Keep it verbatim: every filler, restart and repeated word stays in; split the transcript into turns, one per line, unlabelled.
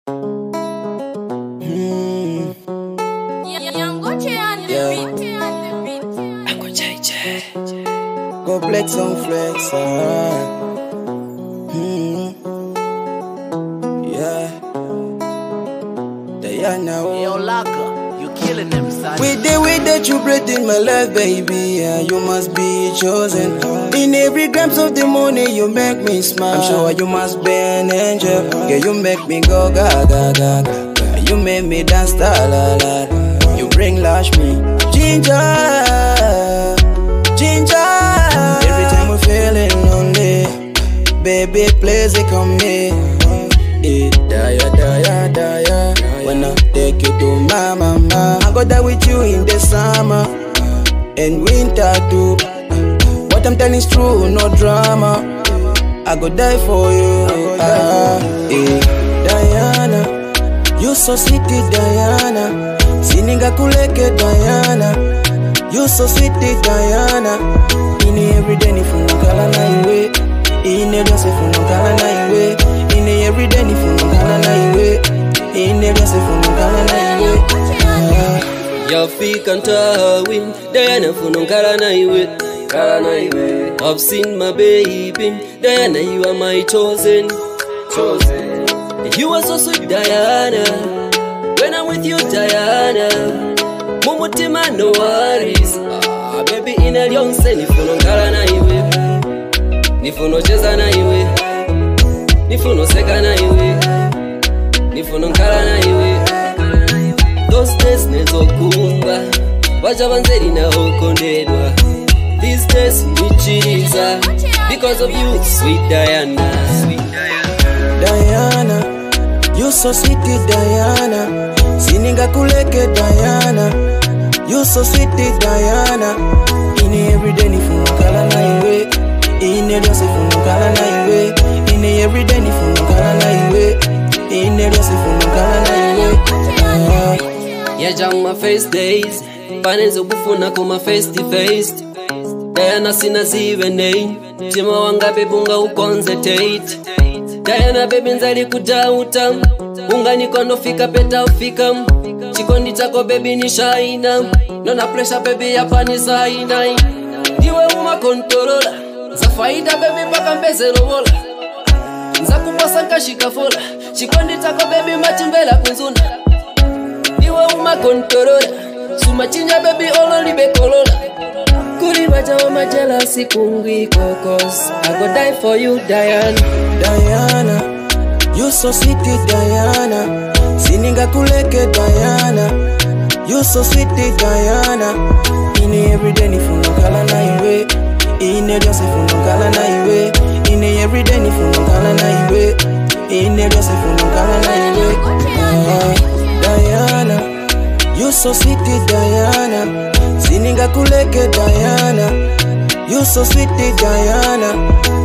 Mm. Goblex on flex, uh. mm. Yeah. Diana,
Yo, Laka, you killing them, son.
with the way that you breathe in my life, baby, yeah, you must be chosen. In every glimpse of the morning, you make me smile. I'm sure you must be an angel. Yeah, you make me go gaga gaga. You make me dance la la la. You bring lash me ginger, ginger. Every time we're feeling lonely, baby, please come here. Eh, daya, daya, daya. When I take you to my mama, I go there with you in the summer and winter too. What I'm telling is true, no drama. I go die for you. Ah, eh, Diana, you so sweet, Diana. Sininga kuleke, Diana. You so sweet, Diana. Ini everyday ni funukala na iwe. Ini everyday funukala na iwe. Ini everyday ni funukala na iwe. Ini everyday funukala na iwe.
Yafika ntawin Diana funukala na iwe. I've seen my baby Diana, you are my chosen. Chosen. You are so sweet, Diana. When I'm with you, Diana, mumutima no worries. Ah, baby ina lyonse nifuno nkala na iwe, nifuno cheza na iwe, nifuno seka na iwe, nifuno nkala na iwe. Those days nezo kumba waja banzeri na okondedwa. These days nichiriza because of you, sweet Diana. Sweet Diana.
Diana, you so sweet, Diana. Sininga kuleke, Diana. You so sweet, Diana. Ini everyday ni funukala na iwe. Ini everyday funukala na iwe. Ini everyday ni funukala na iwe. Ini everyday funukala na iwe.
Yeah, jam my face days. Panenzo kufuna kuma face to face. Diana sina zive name. Tima wanga bebunga uconcentrate. Diana baby nzali kutauta. Unga nikono fika peta ufika. Chikondi chako baby ni shaina. Nona pressure baby hapa ni saina. Diwe uma kontorola. Za faida baby paka mbeze lobola. Nza kupasa nkashika fola. Chikondi chako baby machimbela kunzuna. Diwe uma kontorola. Suma chinja baby olo libe kolola. Kuri majawa majela sikungwi kokos. I go die for you, Diana.
Diana, you so sweet, Diana. Sininga kuleke, Diana. You so sweet, Diana. Ini everyday ni funukala na iwe. Ini everyday funukala na iwe. Ini everyday ni funukala na iwe. Ini everyday funukala na iwe. Diana, you so sweet, Diana. Sininga kuleke, Diana. You so sweet, Diana.